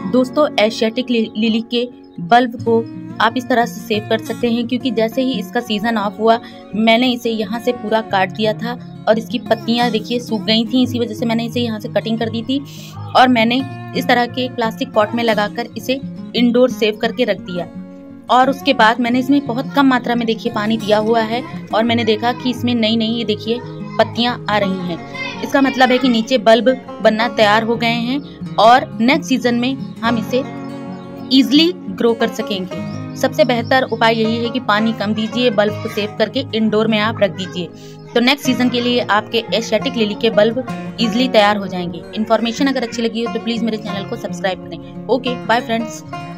दोस्तों Asiatic lily के bulb को आप इस तरह से सेव कर सकते हैं, क्योंकि जैसे ही इसका सीजन ऑफ हुआ मैंने इसे यहाँ से पूरा काट दिया था और इसकी पत्तियाँ देखिए सूख गई थी। इसी वजह से मैंने इसे यहाँ से कटिंग कर दी थी और मैंने इस तरह के एक प्लास्टिक पॉट में लगाकर इसे इंडोर सेव करके रख दिया। और उसके बाद मैंने इसमें बहुत कम मात्रा में देखिए पानी दिया हुआ है और मैंने देखा कि इसमें नई नई ये देखिए पत्तियां आ रही हैं। इसका मतलब है कि नीचे बल्ब बनना तैयार हो गए हैं और नेक्स्ट सीजन में हम इसे इजीली ग्रो कर सकेंगे। सबसे बेहतर उपाय यही है कि पानी कम दीजिए, बल्ब को सेव करके इंडोर में आप रख दीजिए, तो नेक्स्ट सीजन के लिए आपके एशियाटिक लिली के बल्ब इजीली तैयार हो जाएंगे। इन्फॉर्मेशन अगर अच्छी लगी हो तो प्लीज मेरे चैनल को सब्सक्राइब करें। Okay bye friends.